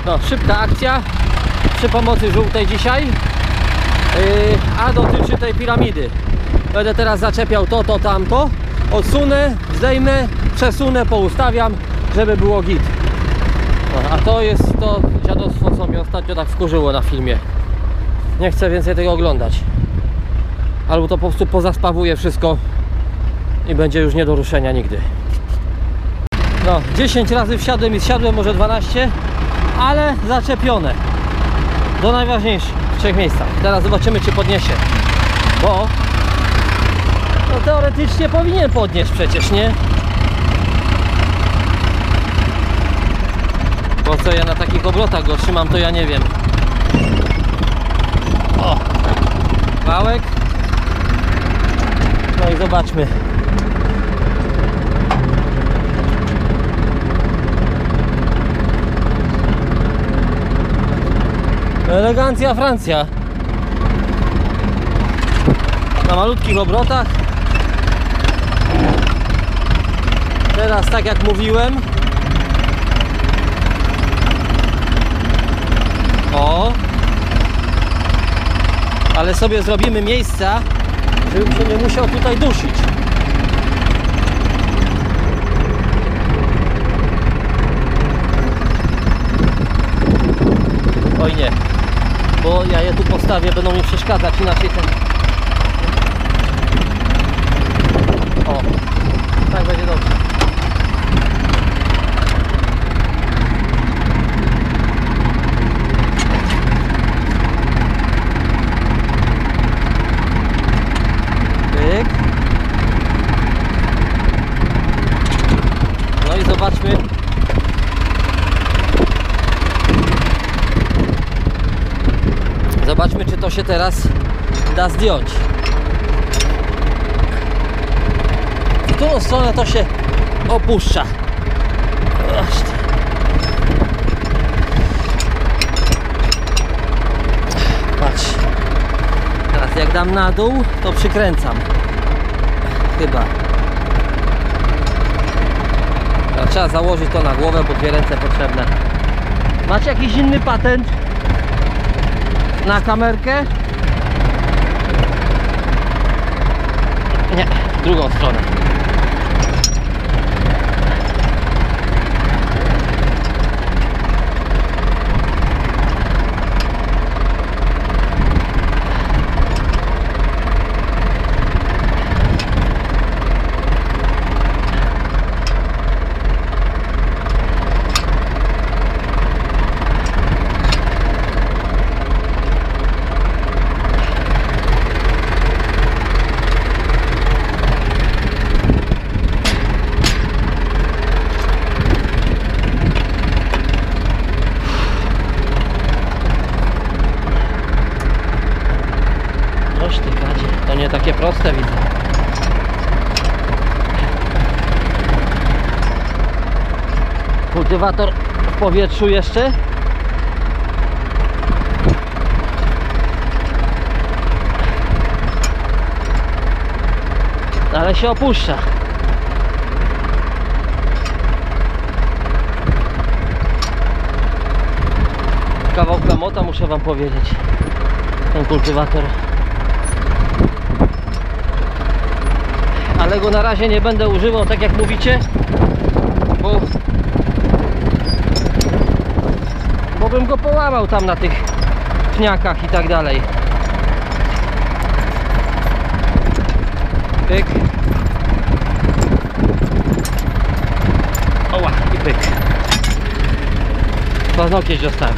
No, szybka akcja przy pomocy żółtej dzisiaj, a dotyczy tej piramidy. Będę teraz zaczepiał to, tamto, odsunę, zdejmę, przesunę, poustawiam, żeby było git. No, a to jest to dziadostwo, co mnie ostatnio tak wkurzyło na filmie. Nie chcę więcej tego oglądać. Albo to po prostu pozaspawuję wszystko i będzie już nie do ruszenia nigdy. No, 10 razy wsiadłem i zsiadłem, może 12, ale zaczepione do najważniejszych w 3 miejscach. Teraz zobaczymy, czy podniesie, bo no, teoretycznie powinien podnieść przecież, nie? Po co ja na takich obrotach go trzymam, to ja nie wiem. O! Wałek. No i zobaczmy. Elegancja Francja. Na malutkich obrotach. Teraz tak jak mówiłem. O! Ale sobie zrobimy miejsca, żebym się nie musiał tutaj dusić. Oj nie, bo ja je tu postawię, będą mi przeszkadzać, inaczej ten... O, tak będzie dobrze. Pyk. No i zobaczmy. Zobaczmy, czy to się teraz da zdjąć. W którą stronę to się opuszcza. Patrz. Teraz jak dam na dół, to przykręcam. Chyba. Teraz trzeba założyć to na głowę, bo 2 ręce potrzebne. Macie jakiś inny patent na kamerkę? Nie, w drugą stronę. To nie takie proste, widzę. Kultywator w powietrzu jeszcze. Ale się opuszcza. Kawał klamota, muszę wam powiedzieć. Ten kultywator. Ale go na razie nie będę używał, tak jak mówicie, bo bym go połamał tam na tych pniakach i tak dalej. Pyk. Oła, i pyk. Paznokieć dostałem.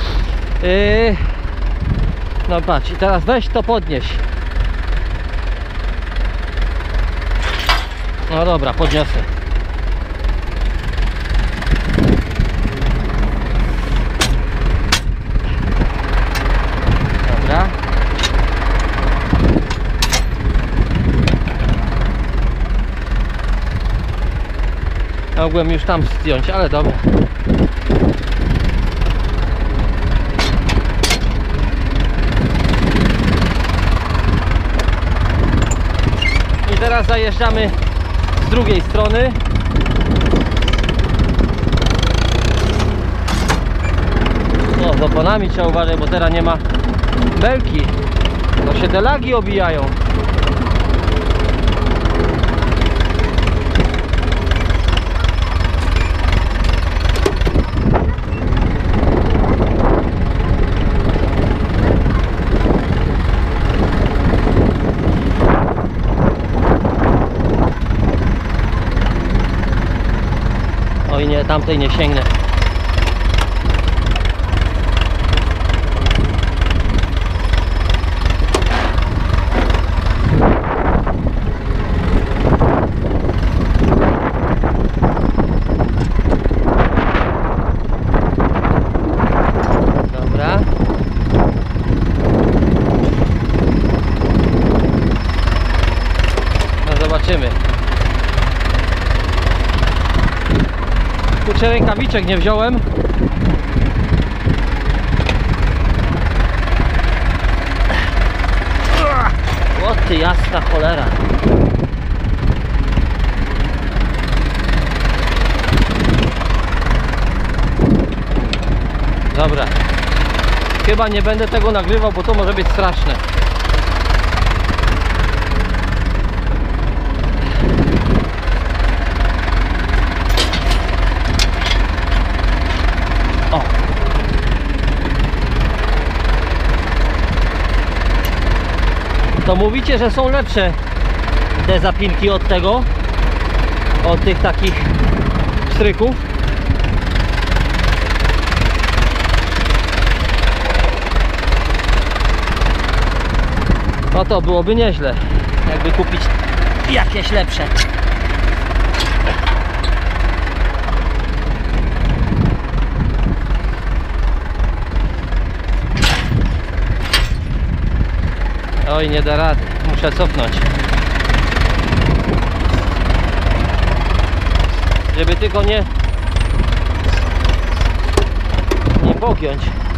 No patrz, i teraz weź to podnieś. No dobra, podniosę. Dobra. Mogłem już tam zdjąć, ale dobra. I teraz zajeżdżamy z drugiej strony. No, z oponami trzeba uważać, bo teraz nie ma belki. No się te lagi obijają. Oj nie, tamtej nie sięgnę. Dobra. No zobaczymy. Kurczę, rękawiczek nie wziąłem. O ty jasna cholera. Dobra. Chyba nie będę tego nagrywał, bo to może być straszne. O. To mówicie, że są lepsze te zapinki od tego, od tych takich pstryków. No to byłoby nieźle, jakby kupić jakieś lepsze. Oj, nie da rady, muszę cofnąć. Żeby tylko nie pogiąć.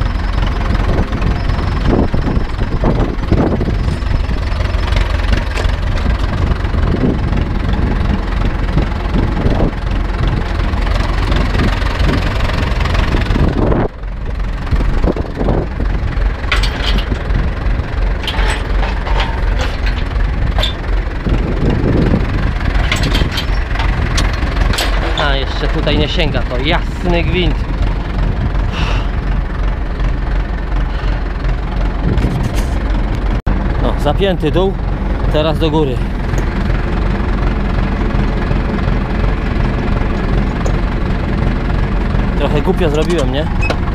Jeszcze tutaj nie sięga, to jasny gwint. No, zapięty dół, teraz do góry. Trochę głupio zrobiłem, nie?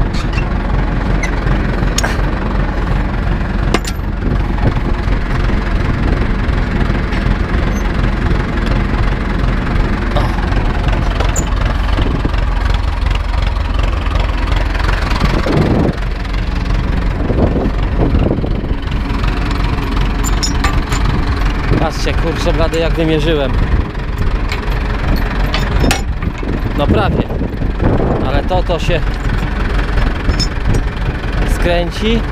Patrzcie, kurczę blady, jak wymierzyłem. No prawie. Ale to się skręci.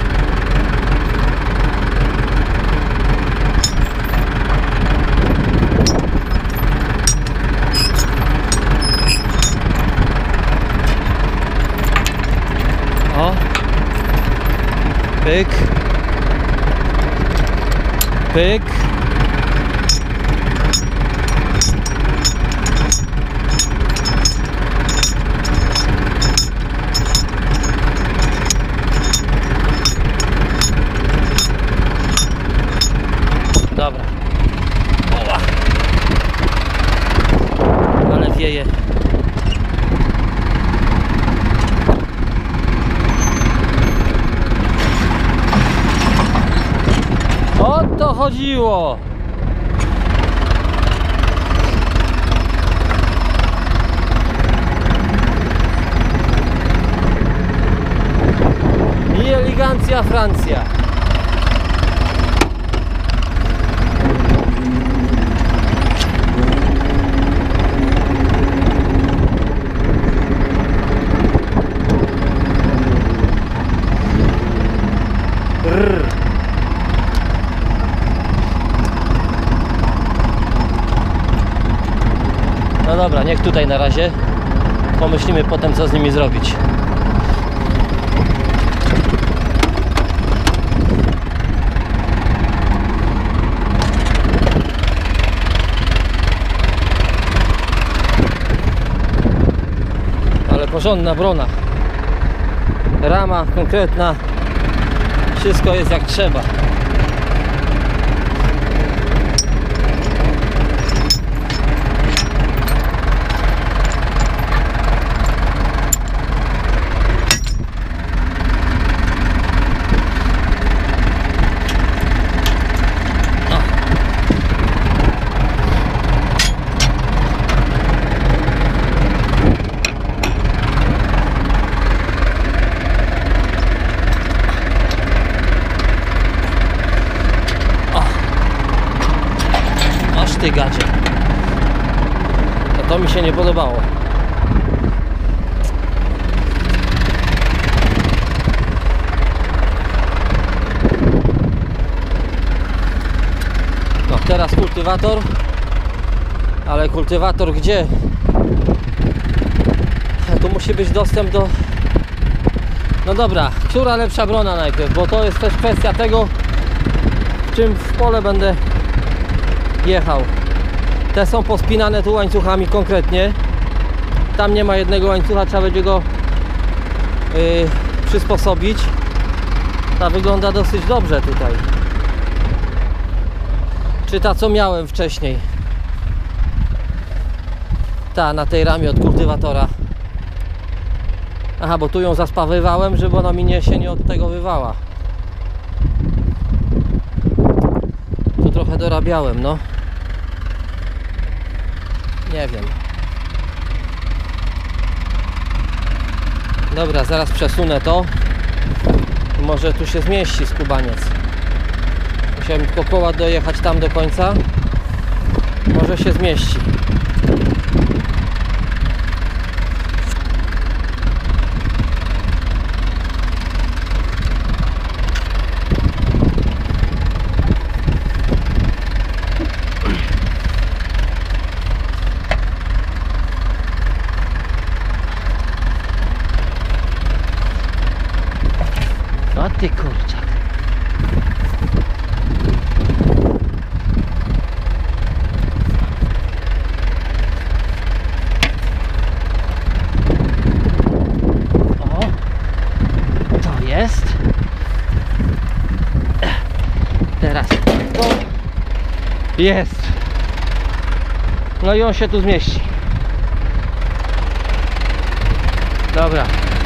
O. Pyk. Pyk. Dobra. Oła. Ale wieje. O to chodziło. I elegancja Francja. No dobra, niech tutaj na razie. Pomyślimy potem, co z nimi zrobić. porządna brona. Rama konkretna. Wszystko jest jak trzeba. Ty gadzie. To mi się nie podobało. No teraz kultywator. Ale kultywator gdzie? Tu musi być dostęp do... No dobra, która lepsza brona najpierw, bo to jest też kwestia tego, czym w pole będę jechał. Te są pospinane tu łańcuchami konkretnie. Tam nie ma jednego łańcucha, trzeba będzie go przysposobić. Ta wygląda dosyć dobrze tutaj. Czy ta co miałem wcześniej? Ta na tej ramie od kultywatora. Aha, bo tu ją zaspawywałem, żeby ona mi się nie od tego wywała. Tu trochę dorabiałem, no. Nie wiem. Dobra, zaraz przesunę to. Może tu się zmieści skubaniec. Musiałem tylko koła dojechać tam do końca. Może się zmieści. A ty kurczak. O, to jest. Teraz to jest. No i on się tu zmieści. Dobra.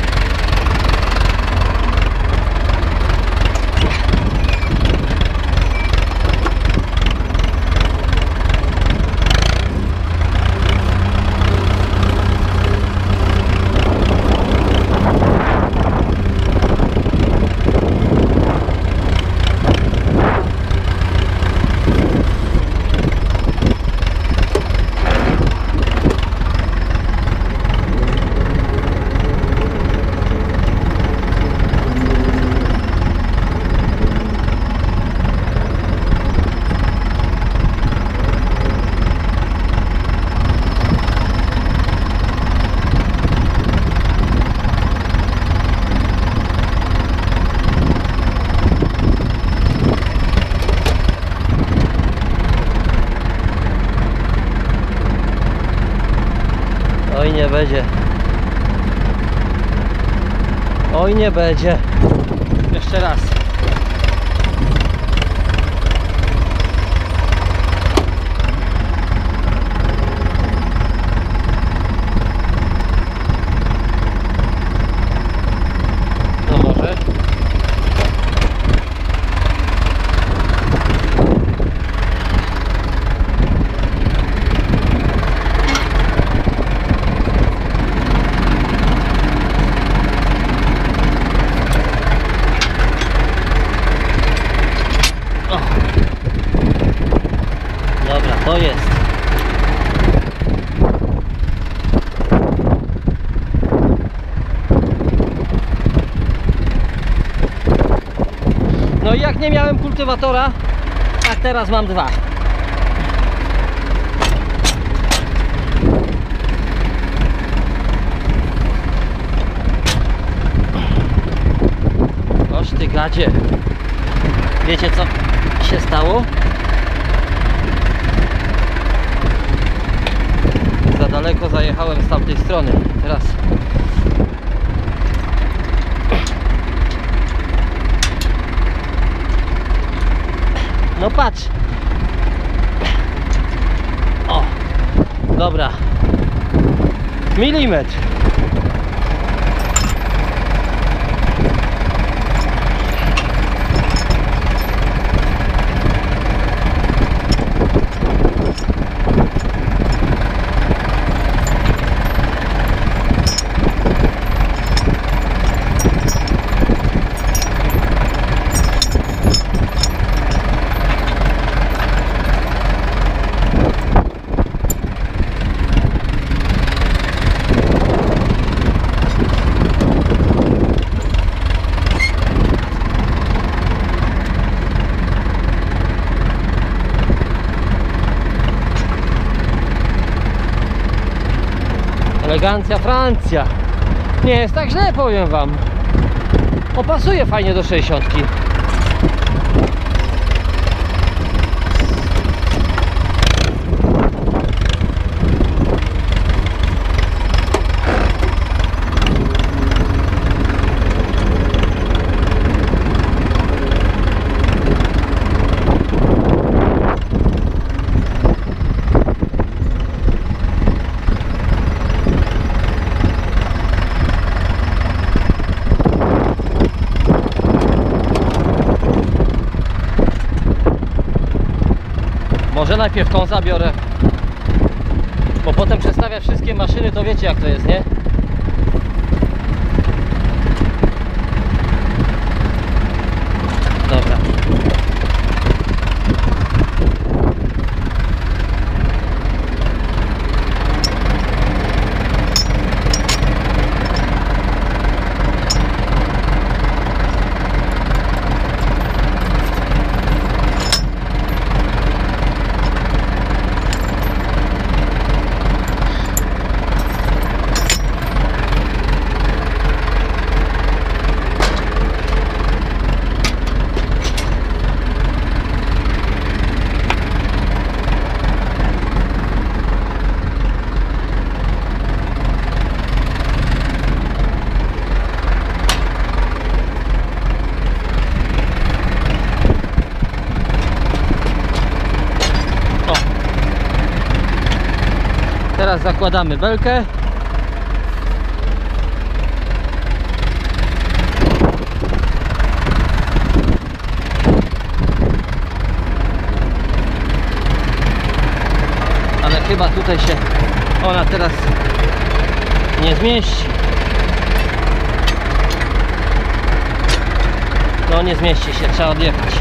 Oj, nie będzie. Oj, nie będzie. Jeszcze raz. No może. Dobra, to jest. No i jak nie miałem kultywatora, tak teraz mam dwa. Oż ty gadzie. Wiecie co się stało? Za daleko zajechałem z tamtej strony. Teraz No patrz. O, dobra. Milimetr. Elegancja Francja. Nie jest tak źle, powiem wam. Opasuje fajnie do 60. Może najpierw tą zabiorę, bo potem przestawia wszystkie maszyny, to wiecie jak to jest, nie? Dobra. Teraz zakładamy belkę. Ale chyba tutaj się ona teraz nie zmieści. No nie zmieści się, trzeba odjechać.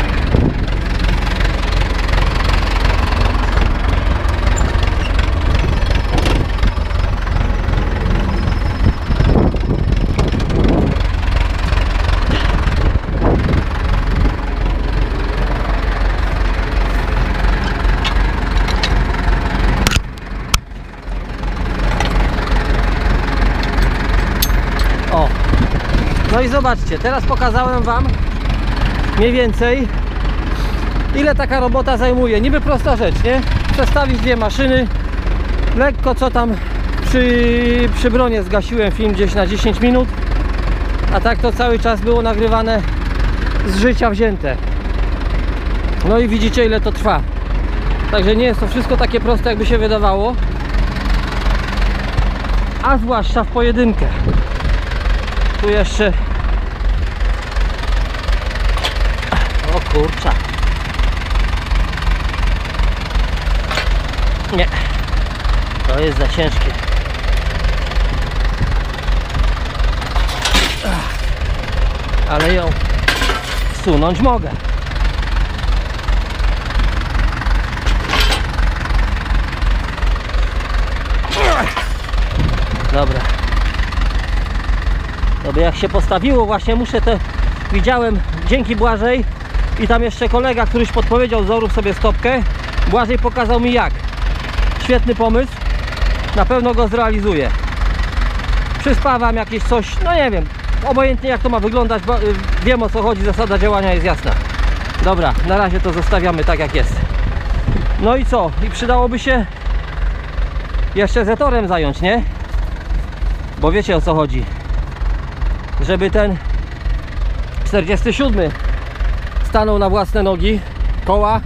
O, no i zobaczcie, teraz pokazałem wam mniej więcej ile taka robota zajmuje. Niby prosta rzecz, nie? Przestawić dwie maszyny, lekko co tam przy bronie zgasiłem film gdzieś na 10 minut, a tak to cały czas było nagrywane z życia wzięte. No i widzicie ile to trwa. Także nie jest to wszystko takie proste jakby się wydawało, a zwłaszcza w pojedynkę. Tu jeszcze... O kurczę. Nie. To jest za ciężkie. Ale ją wsunąć mogę. Dobra. Dobra, jak się postawiło, właśnie muszę te... Widziałem, dzięki Błażej i tam jeszcze kolega, któryś podpowiedział, zorów sobie stopkę. Błażej pokazał mi jak. Świetny pomysł. Na pewno go zrealizuję. Przyspawam jakieś coś, no nie wiem. Obojętnie jak to ma wyglądać, bo wiem o co chodzi, zasada działania jest jasna. Dobra, na razie to zostawiamy tak jak jest. No i co? I przydałoby się jeszcze zetorem zająć, nie? Bo wiecie o co chodzi. Żeby ten 47 stanął na własne nogi, koła.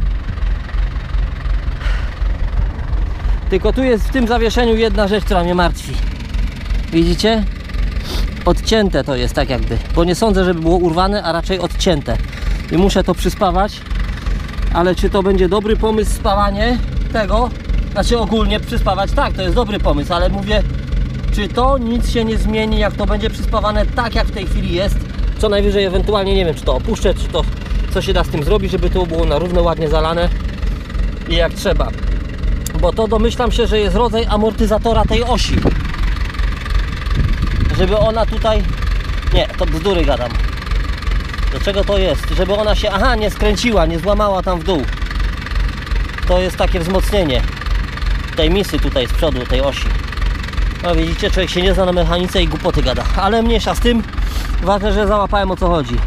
Tylko tu jest w tym zawieszeniu jedna rzecz, która mnie martwi. Widzicie? Odcięte to jest tak jakby, bo nie sądzę, żeby było urwane, a raczej odcięte. I muszę to przyspawać. Ale czy to będzie dobry pomysł spawanie tego? Znaczy ogólnie przyspawać, tak, to jest dobry pomysł, ale mówię, czy to nic się nie zmieni, jak to będzie przyspawane tak, jak w tej chwili jest. Co najwyżej ewentualnie, nie wiem, czy to opuszczę, czy to co się da z tym zrobić, żeby to było na równo, ładnie zalane i jak trzeba. Bo to domyślam się, że jest rodzaj amortyzatora tej osi. Żeby ona tutaj... Nie, to bzdury gadam. Do czego to jest? Żeby ona się, aha, nie skręciła, nie złamała tam w dół. To jest takie wzmocnienie tej misy tutaj z przodu, tej osi. No widzicie, człowiek się nie zna na mechanice i głupoty gada. Ale mniejsza z tym, ważne, że załapałem, o co chodzi.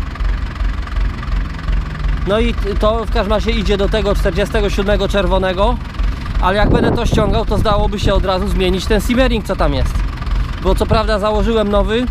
No i to w każdym razie idzie do tego 47 czerwonego. Ale jak będę to ściągał, to zdałoby się od razu zmienić ten simmering, co tam jest. Bo co prawda założyłem nowy,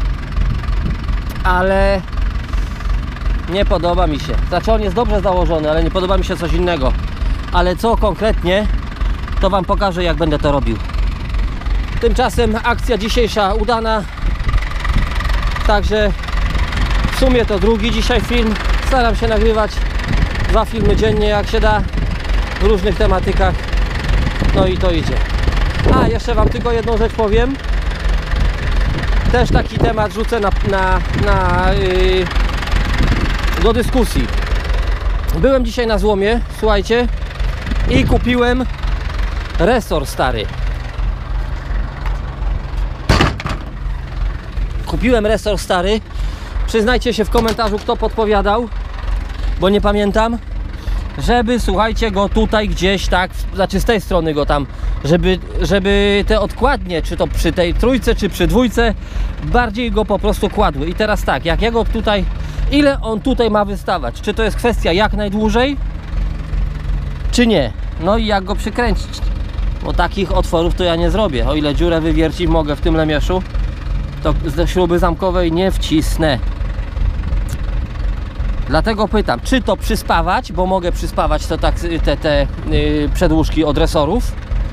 ale nie podoba mi się. Znaczy on jest dobrze założony, ale nie podoba mi się coś innego. Ale co konkretnie, to wam pokażę, jak będę to robił. Tymczasem akcja dzisiejsza udana. Także w sumie to drugi dzisiaj film. Staram się nagrywać 2 filmy dziennie, jak się da, w różnych tematykach. No i to idzie. A, jeszcze wam tylko jedną rzecz powiem. Też taki temat rzucę do dyskusji. Byłem dzisiaj na złomie, słuchajcie, i kupiłem resor stary. Kupiłem resor stary. Przyznajcie się w komentarzu, kto podpowiadał, bo nie pamiętam. Żeby, słuchajcie, go tutaj gdzieś tak, znaczy z tej strony go tam, żeby te odkładnie, czy to przy tej trójce, czy przy dwójce, bardziej go po prostu kładły. I teraz tak, jak ja go tutaj, ile on tutaj ma wystawać? Czy to jest kwestia jak najdłużej, czy nie? No i jak go przykręcić? Bo takich otworów to ja nie zrobię. O ile dziurę wywiercić mogę w tym lemieszu, to ze śruby zamkowej nie wcisnę. Dlatego pytam, czy to przyspawać, bo mogę przyspawać to tak, te przedłużki od resorów,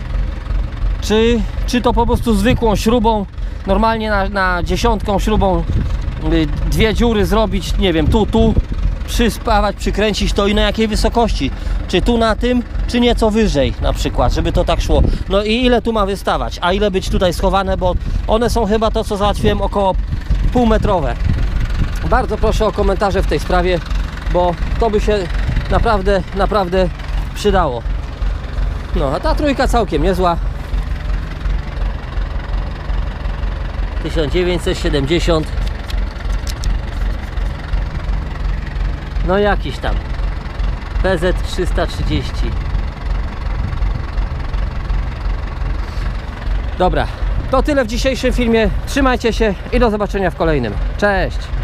czy to po prostu zwykłą śrubą, normalnie na 10 śrubą 2 dziury zrobić, nie wiem, tu, przyspawać, przykręcić to i na jakiej wysokości, czy tu na tym, czy nieco wyżej na przykład, żeby to tak szło. No i ile tu ma wystawać, a ile być tutaj schowane, bo one są chyba to, co załatwiłem, około półmetrowe. Bardzo proszę o komentarze w tej sprawie, bo to by się naprawdę przydało. No, a ta trójka całkiem niezła. 1970. No jakiś tam PZ 330. Dobra, to tyle w dzisiejszym filmie. Trzymajcie się i do zobaczenia w kolejnym. Cześć!